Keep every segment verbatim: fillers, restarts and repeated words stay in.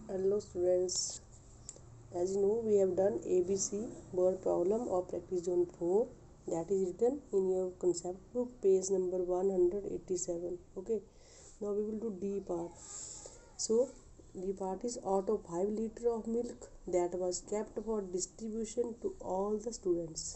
Hello students, as you know we have done A B C word problem of practice zone four, that is written in your concept book page number one hundred eighty-seven. Okay, now we will do D part. So D part is out of five liter of milk that was kept for distribution to all the students.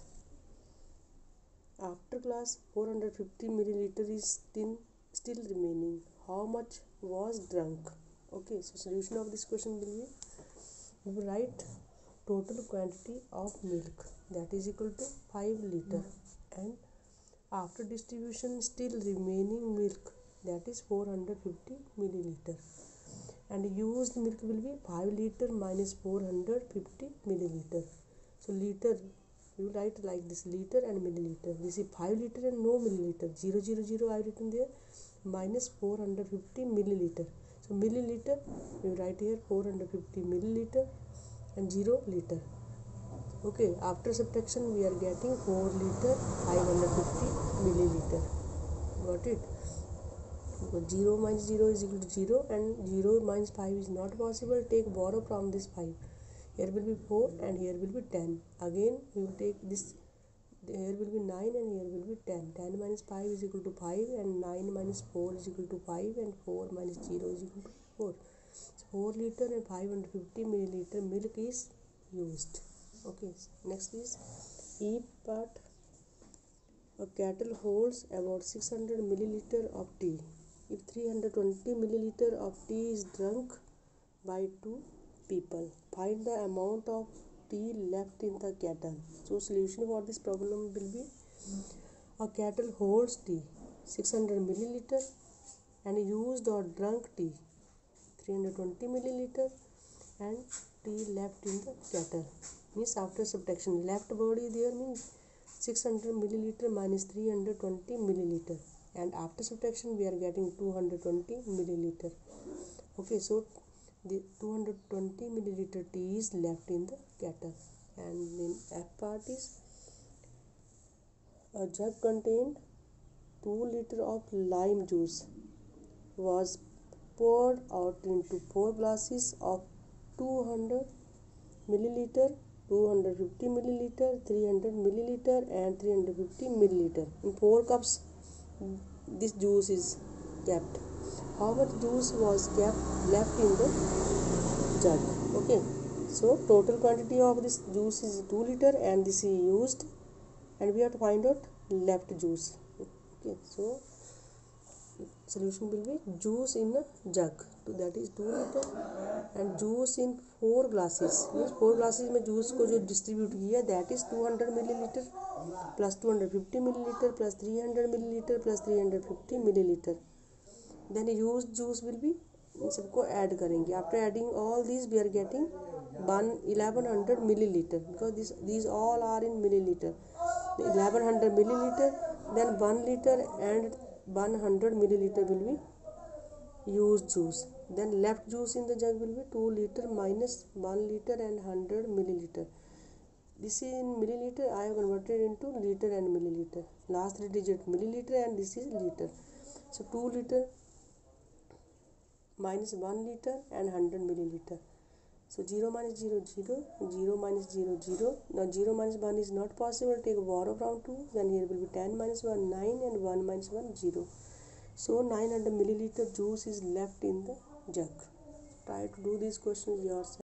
After class four hundred fifty milliliter is still still remaining. How much was drunk? Okay, so solution of this question will be, we will write total quantity of milk, that is equal to five liter, and after distribution still remaining milk, that is four hundred fifty milliliter, and used milk will be five liter minus four hundred fifty milliliter. So liter we will write like this, liter and milliliter. This is five liter and no milliliter, zero zero zero I have written there, minus four hundred fifty milliliter. So milliliter we will write here four hundred fifty milliliter and zero liter. Okay, after subtraction we are getting four liter five hundred fifty milliliter. Got it? Because zero minus zero is equal to zero, and zero minus five is not possible. Take borrow from this five. Here will be four and here will be ten. Again we will take this, here will be nine and here will be ten. ten minus five is equal to five, and nine minus four is equal to five, and four minus zero is equal to four. So four liter and five hundred fifty milliliter milk is used. Okay, next is E part. A kettle holds about six hundred milliliter of tea. If three hundred twenty milliliter of tea is drunk by two people, find the amount of tea left in the kettle. So solution for this problem will be, a kettle holds tea six hundred milliliter and used or drunk tea three hundred twenty milliliter, and tea left in the kettle. Means after subtraction, left body there means six hundred milliliter minus three hundred twenty milliliter, and after subtraction we are getting two hundred twenty milliliter. Okay, so the two hundred twenty milliliter tea is left in the kettle. And in F part is, a jug contained two liter of lime juice was poured out into four glasses of two hundred milliliter, two hundred fifty milliliter, three hundred milliliter and three hundred fifty milliliter. In four cups this juice is kept. How much juice was kept left in the jug? Okay, so total quantity of this juice is two liter and this is used, and we have to find out left juice. Okay, so solution will be juice in a jug, so that is two liter, and juice in four glasses, means four glasses में juice को जो distribute किया, that is two hundred milliliter plus two hundred fifty milliliter plus three hundred milliliter plus three hundred fifty milliliter. Then used juice will be, इन सबको add करेंगे. After adding all these we are getting one eleven hundred milliliter, because this these all are in milliliter. eleven hundred milliliter, then one liter and one hundred milliliter will be used juice. Then left juice in the jug will be two liter minus one liter and one hundred milliliter. This is in milliliter, I have converted into liter and milliliter. Last three digit milliliter and this is liter. So two liter minus one liter and one hundred milliliter. So zero minus zero, zero, zero minus zero, zero. Now zero minus one is not possible. Take borrow from two. Then here will be ten minus one, nine, and one minus one, zero. So nine hundred milliliter juice is left in the jug. Try to do these questions yourself.